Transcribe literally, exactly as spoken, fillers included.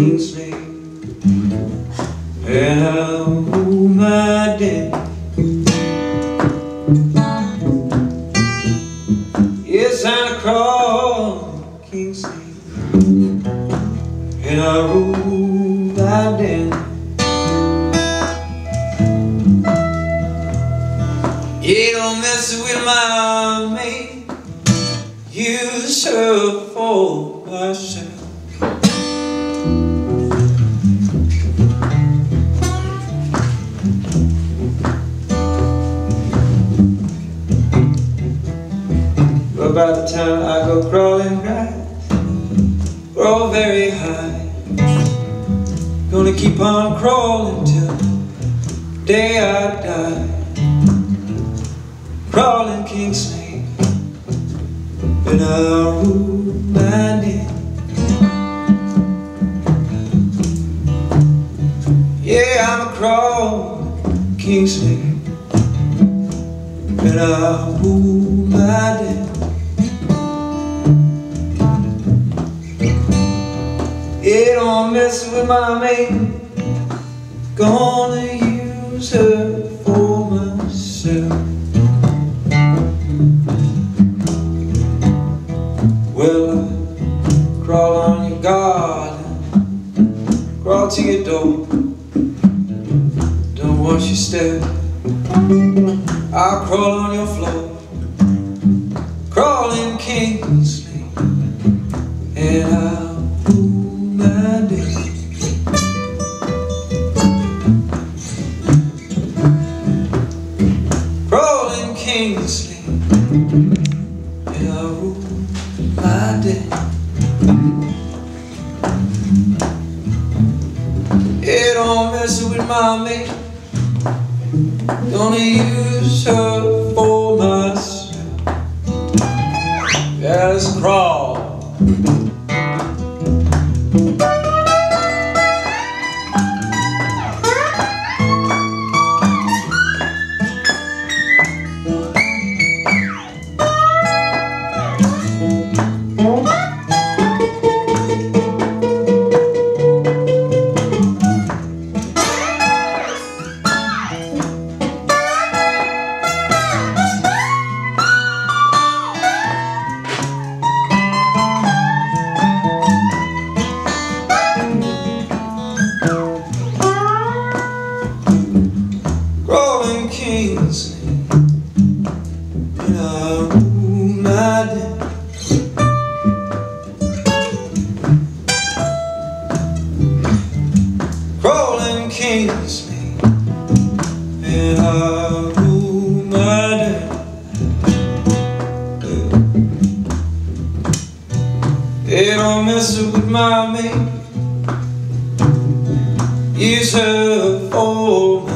Kingsley, and I rule my den. Yes, I'm crawling Kingsley, and I rule my den. You don't mess with my mate, use her for myself. But by the time I go crawling right, grow very high, gonna keep on crawling till the day I die. Crawling Kingsley, and I rule my den. Yeah, I'm a crawling Kingsley, and I rule my den. Yeah, don't mess with my mate, gonna use her for myself. Well, I crawl on your garden, crawl to your door, don't wash your step, I'll crawl on your floor. Crawling Kingsley, and I'll rule my den. Crawling Kingsley, and I'll rule my den. It don't mess with my mate, gonna use her for myself. Yeah, let's crawl. Crawling Kingsley, and I rule my den. Crawling Kingsley, and I rule my den. It don't mess with my mate, use her for